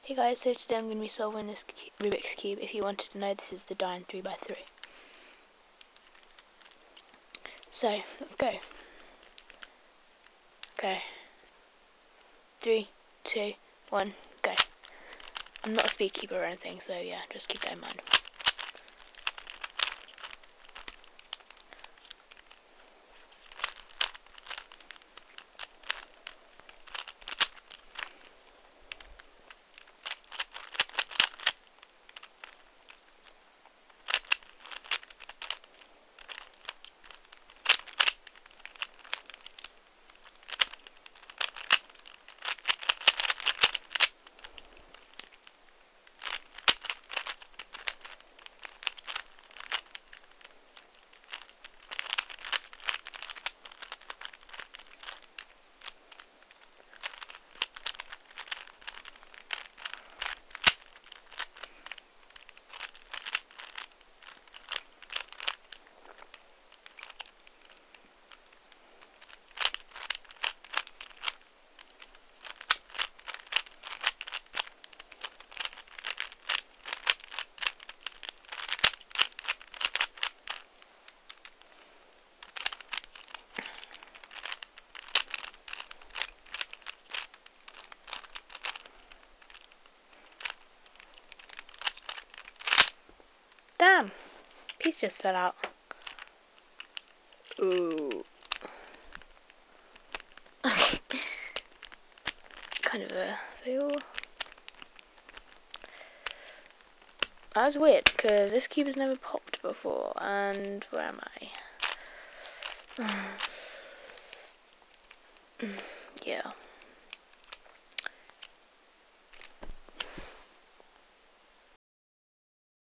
Hey guys, so today I'm going to be solving this Rubik's Cube. If you wanted to know, this is the Dine 3x3. So, let's go. Okay. 3, 2, 1, go. I'm not a speed keeper or anything, so yeah, just keep that in mind. Damn! Piece just fell out. Ooh. Kind of a fail. That was weird, because this cube has never popped before, and where am I? Yeah.